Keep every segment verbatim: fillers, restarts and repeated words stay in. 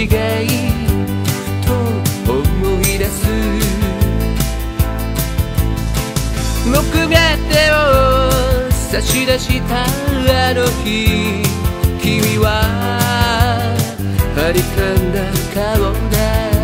違いふと思い出す。僕が手を差し出したあの日、君ははにかんだ顔で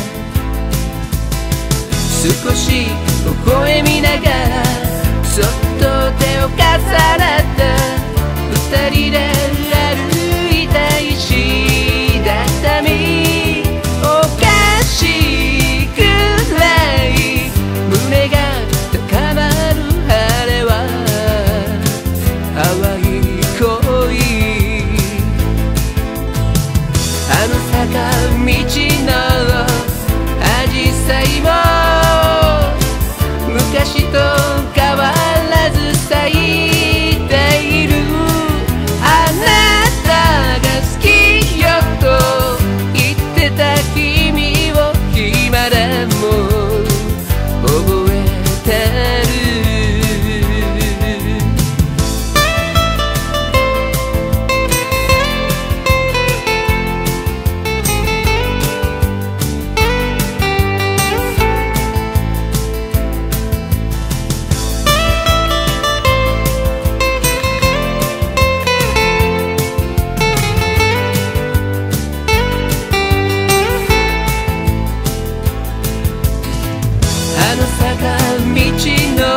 少し微笑みながら、そっと手を重ねた。二人で歩いた石畳、おかしいくらい胸が高まる。あれは淡い恋、あの坂道の紫陽花も昔と変わらず咲いている。あなたが好きよと言ってた君を今でも覚えてる。あの坂道の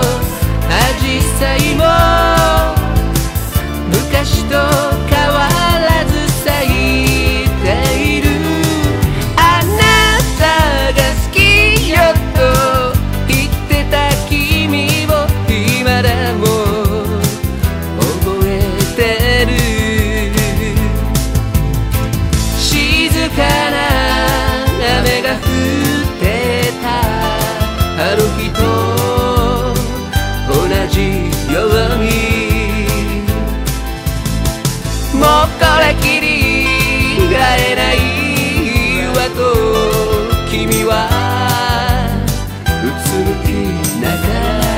紫陽花も昔と変わらず咲いている。あなたが好きよと言ってた君を今でも覚えてる。静かな雨が降ってたあの日と同じように、もうこれきり会えないわと君はうつむきなが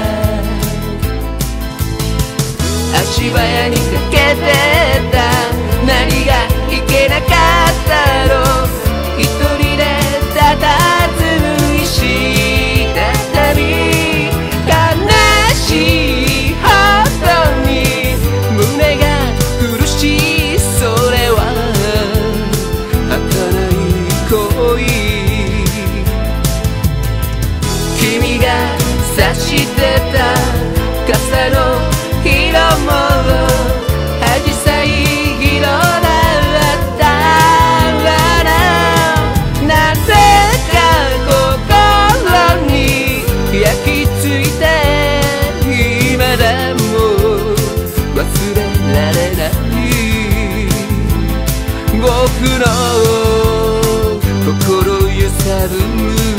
ら、足早に駆けてった。何がいけなかったの、一人でたたずむ石畳、悲しいほどに胸が苦しい。それは儚い恋、君が差してた傘の色も紫陽花色だったわな。なぜか心に焼き付いて今でも忘れられない。僕の心揺さぶる